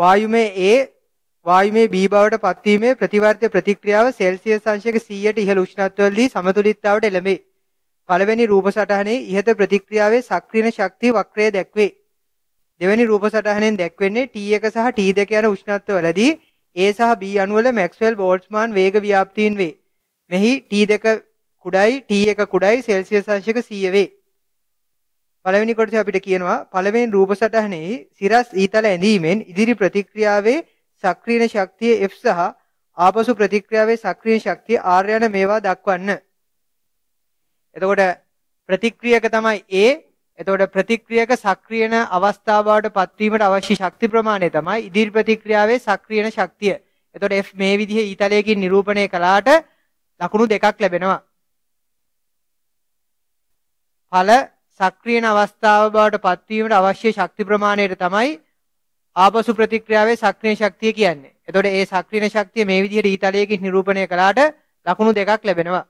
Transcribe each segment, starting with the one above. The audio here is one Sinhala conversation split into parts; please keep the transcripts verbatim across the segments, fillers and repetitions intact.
වායුමය A වායුමය B බවට පත්වීමේ ප්‍රතිවර්ත්‍ය ප්‍රතික්‍රියාව සෙල්සියස් අංශයක සීයට ඉහළ උෂ්ණත්වවලදී සමතුලිතතාවට එළඹේ. පළවෙනි රූප සටහනේ ඉහත ප්‍රතික්‍රියාවේ සක්‍රීය ශක්තිය වක්‍රය දැක්වේ. දෙවෙනි රූප සටහනෙන් දැක්වෙන්නේ T එක සහ T දෙක යන උෂ්ණත්වවලදී A සහ B අණු වල මැක්ස්වෙල් බෝල්ට්ස්මාන් වේග ව්‍යාප්තීන් වේ. මෙහි T දෙක කුඩායි T එක කුඩායි සෙල්සියස් අංශයක සීය වේ. පළවෙනි කොටසේ අපිට කියනවා පළවෙනි රූප සටහනේ සිරස් ඊතල ඇඳීමෙන් ඉදිරි ප්‍රතික්‍රියාවේ සක්‍රීය ශක්තිය F සහ ආපසු ප්‍රතික්‍රියාවේ සක්‍රීය ශක්තිය R යන මේවා දක්වන්න. එතකොට ප්‍රතික්‍රියක තමයි A. එතකොට ප්‍රතික්‍රියක සක්‍රීයන අවස්ථාව බවට පත්වීමට අවශ්‍ය ශක්ති ප්‍රමාණය තමයි ඉදිරි ප්‍රතික්‍රියාවේ සක්‍රීයන ශක්තිය. එතකොට F මේ විදිහේ ඊතලයකින් නිරූපණය කළාට ලකුණු දෙකක් ලැබෙනවා. ඵල සක්‍රීයන අවස්ථාව බවට පත්වීමට අවශ්‍ය ශක්ති ප්‍රමාණයට තමයි ආපසු ප්‍රතික්‍රියාවේ සක්‍රීය ශක්තිය කියන්නේ. එතකොට ඒ සක්‍රීය ශක්තිය මේ විදිහට ඊතලයකින් නිරූපණය කළාට ලකුණු දෙකක් ලැබෙනවා.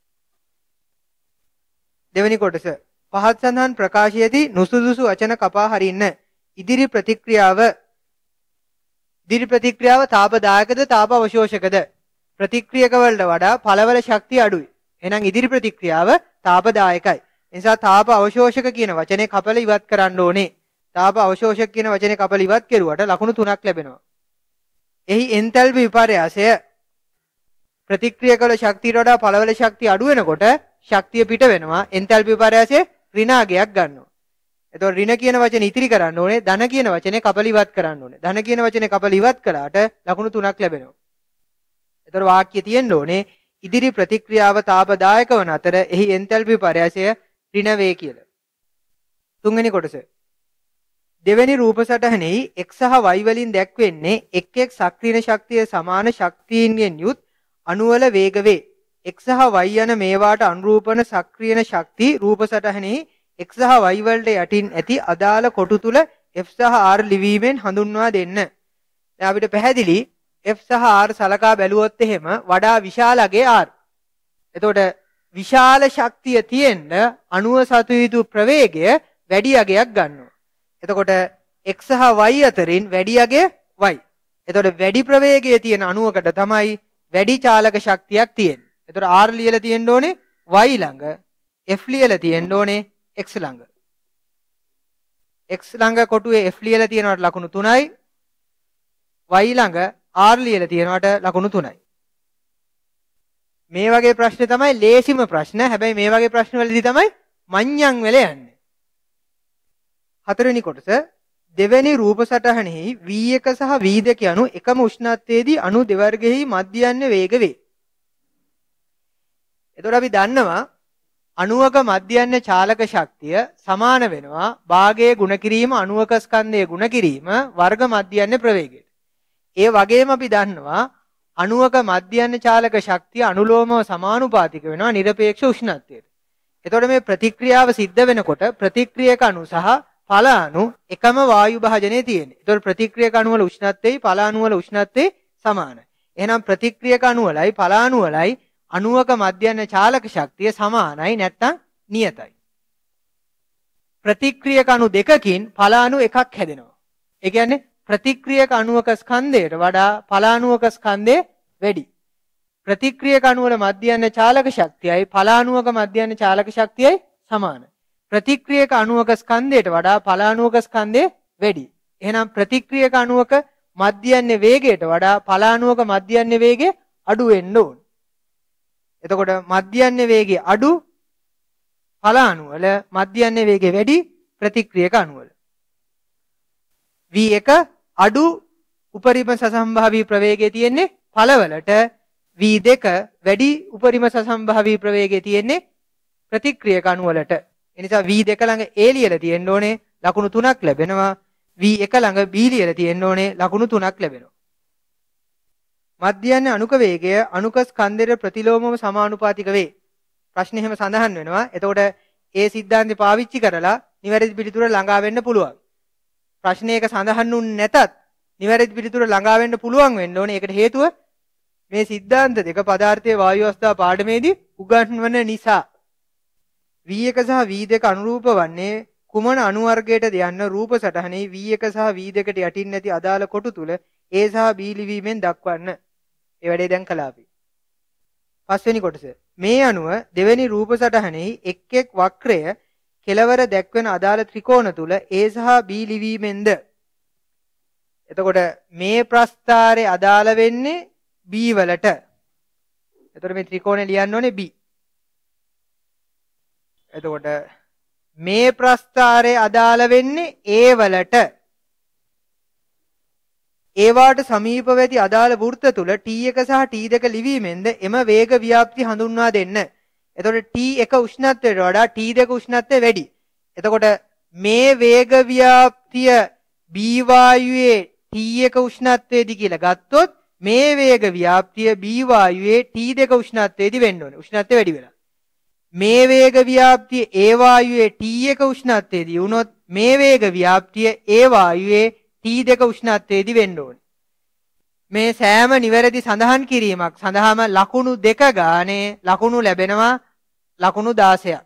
දෙවෙනි කොටස පහත් සඳහන් ප්‍රකාශයේදී නුසුදුසු වචන කපා හරින්න. ඉදිරි ප්‍රතික්‍රියාව ඉදිරි ප්‍රතික්‍රියාව තාපදායකද තාප අවශෝෂකද? ප්‍රතික්‍රියක වලට වඩා ඵලවල ශක්තිය අඩුයි. එහෙනම් ඉදිරි ප්‍රතික්‍රියාව තාපදායකයි. ඒ නිසා තාප අවශෝෂක කියන වචනේ කපල ඉවත් කරන්න ඕනේ. තාප අවශෝෂක කියන වචනේ කපල ඉවත් කෙරුවට ලකුණු තුනක් ලැබෙනවා. එහි එන්තල්පි විපර්යාසය ප්‍රතික්‍රියකවල ශක්තියට වඩා ඵලවල ශක්තිය අඩු වෙනකොට ශක්තිය පිට වෙනවා. එන්තල්පි විපර්යාසය ඍණාගයක් ගන්නවා. එතකොට ඍණ කියන වචනේ ඉතිරි කරන්න ඕනේ. ධන කියන වචනේ කපල ඉවත් කරන්න ඕනේ. ධන කියන වචනේ කපල ඉවත් කළාට ලකුණු තුනක් ලැබෙනවා. එතකොට වාක්‍යය තියෙන්න ඕනේ ඉදිරි ප්‍රතික්‍රියාව තාපදායක වන අතර එහි එන්තල්පි විපර්යාසය ඍණ වේ කියලා. තුන්වෙනි කොටස දෙවෙනි රූප සටහනේ x සහ y වලින් දැක්වෙන්නේ එක් එක් සක්‍රීය ශක්තිය සමාන ශක්තියින්ගෙන් යුත් අණු වල වේග වේ. x සහ y යන මේවාට අනුරූපන සක්‍රීය ශක්ති රූප සටහනේ x සහ y වලට යටින් ඇති අදාළ කොටු තුල F සහ R ලිවීමෙන් හඳුන්වා දෙන්න. දැන් අපිට පැහැදිලි F සහ R සලකා බැලුවොත් එහෙම වඩා විශාල අගේ R. එතකොට විශාල ශක්තිය තියෙන්න අණුව සතු යුතු ප්‍රවේගය වැඩි අගයක් ගන්නවා. එතකොට x සහ y අතරින් වැඩි අගය y. එතකොට වැඩි ප්‍රවේගය තියෙන අණුවකට තමයි වැඩි චාලක ශක්තියක් තියෙන්නේ. එතකොට R ලියලා තියෙන්න ඕනේ y ළඟ, F ලියලා තියෙන්න ඕනේ x ළඟ. x ළඟ කොටුවේ F ලියලා තියෙනවට ලකුණු තුනයි, y ළඟ R ලියලා තියෙනවට ලකුණු තුනයි. මේ වගේ ප්‍රශ්න තමයි ලේසිම ප්‍රශ්න. හැබැයි මේ වගේ ප්‍රශ්න වලදී තමයි මඤ්ඤං වෙලා යන්නේ. හතරවෙනි කොටස දෙවෙනි රූප සටහනෙහි V එක සහ V දෙක යනු එකම උෂ්ණත්වයේදී අණු දෙවර්ගෙහි මධ්‍යයන්‍ය වේග වේ. එතකොට අපි දන්නවා අණුවක මධ්‍යයන්‍ය චාලක ශක්තිය සමාන වෙනවා භාගයේ ගුණ කිරීම අණුවක ස්කන්ධයේ ගුණ කිරීම වර්ග මධ්‍යයන්‍ය ප්‍රවේගයට. ඒ වගේම අපි දන්නවා අණුවක මධ්‍යයන්‍ය චාලක ශක්තිය අනුලෝමව සමානුපාතික වෙනවා නිරපේක්ෂ උෂ්ණත්වයට. එතකොට මේ ප්‍රතික්‍රියාව සිද්ධ වෙනකොට ප්‍රතික්‍රියක අණු සහ ඵල අණු එකම වායු භාජනයේ තියෙන්නේ. එතකොට ප්‍රතික්‍රියක අණු වල උෂ්ණත්වයයි ඵල අණු වල උෂ්ණත්වයයි සමානයි. එහෙනම් ප්‍රතික්‍රියක අණු වලයි ඵල අණු වලයි අණුවක මධ්‍යයන්‍ය චාලක ශක්තිය සමානයි නැත්නම් නියතයි. ප්‍රතික්‍රියක අණු දෙකකින් ඵල අණු එකක් හැදෙනවා. ඒ කියන්නේ ප්‍රතික්‍රියක අණුවක ස්කන්ධයට වඩා ඵල අණුවක ස්කන්ධය වැඩි. ප්‍රතික්‍රියක අණු වල මධ්‍යයන්‍ය චාලක ශක්තියයි ඵල අණුවක මධ්‍යයන්‍ය චාලක ශක්තියයි සමානයි. ප්‍රතික්‍රියක අණුවක ස්කන්ධයට වඩා ඵල අණුවක ස්කන්ධය වැඩි. එහෙනම් ප්‍රතික්‍රියක අණුවක මධ්‍යයන්‍ය වේගයට වඩා ඵල අණුවක මධ්‍යයන්‍ය වේගය අඩු වෙන්න ඕන. එතකොට මධ්‍යයන්‍ය වේගය අඩු ඵල අණු වල මධ්‍යයන්‍ය වේගය වැඩි ප්‍රතික්‍රියක අණු වල. V එක අඩු උපරිම සසම්භාවී ප්‍රවේගය තියෙන්නේ ඵලවලට, V දෙක වැඩි උපරිම සසම්භාවී ප්‍රවේගය තියෙන්නේ ප්‍රතික්‍රියක අණු වලට. ඒ නිසා V දෙක ළඟ A ලියලා තියෙන්න ඕනේ ලකුණු තුනක් ලැබෙනවා. V එක ළඟ B ලියලා තියෙන්න ඕනේ ලකුණු තුනක් ලැබෙනවා. මධ්‍යයන්‍ය අණුක වේගය අණුක ස්කන්ධයට ප්‍රතිලෝමව සමානුපාතික වේ. ප්‍රශ්නේ එහෙම සඳහන් වෙනවා. එතකොට ඒ સિદ્ધාන්තය පාවිච්චි කරලා නිවැරදි පිළිතුර ළඟා වෙන්න පුළුවන්. ප්‍රශ්නයක සඳහන් වුනේ නැතත් නිවැරදි පිළිතුර ළඟා වෙන්න පුළුවන් වෙන්න ඕනේ. ඒකට හේතුව මේ સિદ્ધාන්ත දෙක පදාර්ථයේ වායු අවස්ථා පාඩමේදී උගන්වන නිසා. V එක සහ V දෙක අනුරූප වන්නේ කුමන අණු වර්ගයටද යන්න රූප සටහනේ V එක සහ V දෙකට යටින් නැති අදාළ කොටු තුල A සහ B ලිවීමෙන් දක්වන්න. ඒ වැඩේ දැන් කළා අපි. පස්වෙනි කොටස. මේ අණුව දෙවෙනි රූප සටහනේ එක් එක් වක්‍රය කෙලවර දැක්වෙන අදාළ ත්‍රිකෝණ තුල A සහ B ලිවීමෙන්ද. එතකොට මේ ප්‍රස්ථාරේ අදාළ වෙන්නේ B වලට. එතකොට මේ ත්‍රිකෝණය ලියන්න ඕනේ B. එතකොට මේ ප්‍රස්ථාරේ අදාළ වෙන්නේ A වලට. ඒවාට සමීපව ඇති අදාළ වෘත්ත තුල T එක සහ T දෙක ලිවීමෙන්ද එම වේග ව්‍යාප්ති හඳුන්වා දෙන්න. එතකොට T එක උෂ්ණත්වයට වඩා T දෙක උෂ්ණත්වය වැඩි. එතකොට මේ වේග ව්‍යාප්තිය B වායුවේ T එක උෂ්ණත්වයේදී කියලා ගත්තොත් මේ වේග ව්‍යාප්තිය B වායුවේ T දෙක උෂ්ණත්වයේදී වෙන්න ඕනේ. උෂ්ණත්වය වැඩි වෙලා. මේ වේග ව්‍යාප්තිය A වායුවේ T එක උෂ්ණත්වයේදී වුණොත් මේ වේග ව්‍යාප්තිය A වායුවේ T දෙක උෂ්ණත්වයේදී වෙන්න ඕනේ. මේ සෑම නිවැරදි සඳහන් කිරීමක් සඳහාම ලකුණු දෙක ගානේ ලකුණු ලැබෙනවා ලකුණු දාසයක්.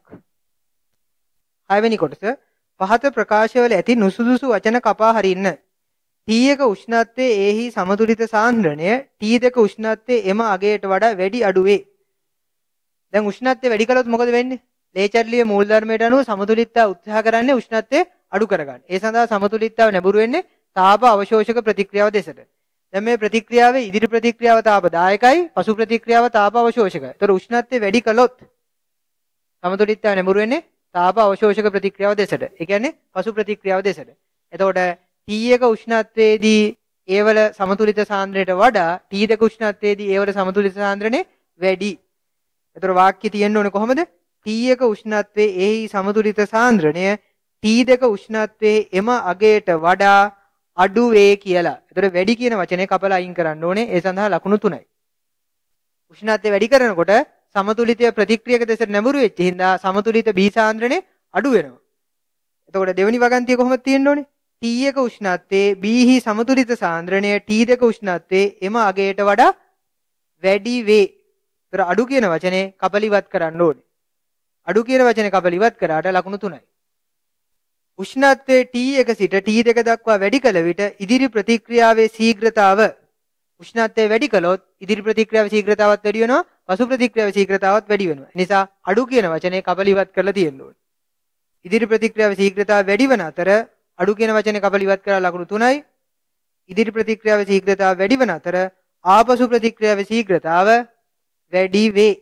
හයවෙනි කොටස පහත ප්‍රකාශවල ඇති නුසුදුසු වචන කපා හරින්න. T එක උෂ්ණත්වයේ එහි සමතුලිත සාන්ද්‍රණය T දෙක උෂ්ණත්වයේ එම අගයට වඩා වැඩි අඩු වේ. දැන් උෂ්ණත්වය වැඩි කළොත් මොකද වෙන්නේ? ලේචර්ලිය මූල ධර්මයට අනුව සමතුලිතතාව උත්සාහ කරන්නේ උෂ්ණත්වය අඩු කරගන්න. ඒ සඳහා සමතුලිතතාව නැඹුරු වෙන්නේ තාප අවශෝෂක ප්‍රතික්‍රියාව දෙසට. දැන් මේ ප්‍රතික්‍රියාවේ ඉදිරි ප්‍රතික්‍රියාව තාපදායකයි, පසු ප්‍රතික්‍රියාව තාප අවශෝෂකයි. ඒතර උෂ්ණත්වය වැඩි කළොත් සමතුලිතතාව නැඹුරු වෙන්නේ තාප අවශෝෂක ප්‍රතික්‍රියාව දෙසට. ඒ කියන්නේ පසු ප්‍රතික්‍රියාව දෙසට. එතකොට T එක උෂ්ණත්වයේදී ඒ වල සමතුලිත සාන්ද්‍රණයට වඩා T දෙක උෂ්ණත්වයේදී ඒ වල සමතුලිත සාන්ද්‍රණය වැඩි. එතකොට වාක්‍ය තියෙන්න ඕනේ කොහොමද? T එක උෂ්ණත්වයේ එහි සමතුලිත සාන්ද්‍රණය T දෙක උෂ්ණත්වයේ එම අගයට වඩා අඩු වේ කියලා. එතකොට වැඩි කියන වචනේ කපලා අයින් කරන්න ඕනේ. ඒ සඳහා ලකුණු තුනයි. උෂ්ණත්වය වැඩි කරනකොට සමතුලිතය ප්‍රතික්‍රියක දෙසට නැඹුරු වෙච්ච හින්දා සමතුලිත B සාන්ද්‍රණය අඩු වෙනවා. එතකොට දෙවෙනි වගන්තිය කොහොමද තියෙන්න ඕනේ? T එක උෂ්ණත්වයේ B හි සමතුලිත සාන්ද්‍රණය T දෙක උෂ්ණත්වයේ එම අගයට වඩා වැඩි වේ. ඒතර අඩු කියන වචනේ කපල ඉවත් කරන්න ඕනේ. අඩු කියන වචනේ කපල ඉවත් කරාට ලකුණු තුනයි. උෂ්ණත්වයේ T එක සිට T දෙක දක්වා වැඩි කළ විට ඉදිරි ප්‍රතික්‍රියාවේ ශීඝ්‍රතාව උෂ්ණත්වය වැඩි කළොත් ඉදිරි ප්‍රතික්‍රියාවේ ශීඝ්‍රතාවත් වැඩි වෙනවා, පසු ප්‍රතික්‍රියාවේ ශීඝ්‍රතාවත් වැඩි වෙනවා. ඒ නිසා අඩු කියන වචනේ කපල ඉවත් කරලා තියෙන්න ඕනේ. ඉදිරි ප්‍රතික්‍රියාවේ ශීඝ්‍රතාව වැඩි වන අතර අඩු කියන වචනේ කපල ඉවත් කරලා ලකුණු තුනයි. ඉදිරි ප්‍රතික්‍රියාවේ ශීඝ්‍රතාව වැඩි වන අතර ආපසු ප්‍රතික්‍රියාවේ ශීඝ්‍රතාව වැඩි වේ.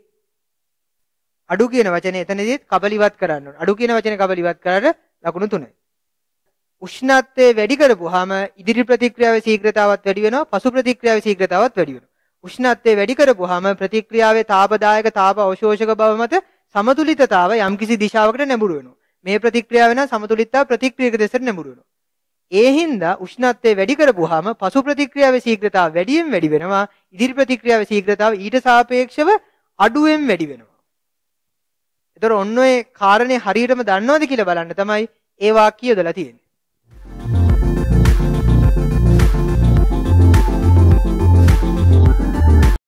අඩු කියන වචනේ එතනදිත් කපල ඉවත් කරන්න ඕනේ. අඩු කියන වචනේ කපල ඉවත් කරාට ලකුණු තුනයි. උෂ්ණත්වය වැඩි කරපුවාම ඉදිරි ප්‍රතික්‍රියාවේ ශීඝ්‍රතාවත් වැඩි වෙනවා, පසු ප්‍රතික්‍රියාවේ ශීඝ්‍රතාවත් වැඩි වෙනවා. උෂ්ණත්වය වැඩි කරපුවාම ප්‍රතික්‍රියාවේ තාපදායක තාප අවශෝෂක බව මත සමතුලිතතාව යම්කිසි දිශාවකට නැඹුරු වෙනවා. මේ ප්‍රතික්‍රියාව වෙන සමතුලිතතාව ප්‍රතික්‍රියක දෙසට නැඹුරු වෙනවා. ඒ හින්දා උෂ්ණත්වය වැඩි කරපුවාම පසු ප්‍රතික්‍රියාවේ ශීඝ්‍රතාව වැඩියෙන් වැඩි වෙනවා, ඉදිරි ප්‍රතික්‍රියාවේ ශීඝ්‍රතාව ඊට සාපේක්ෂව අඩුවෙන් වැඩි වෙනවා. ඒතර ඔන්න ඔය කාරණේ හරියටම දන්නවද කියලා බලන්න තමයි ඒ වාක්‍ය යොදලා තියෙන්නේ.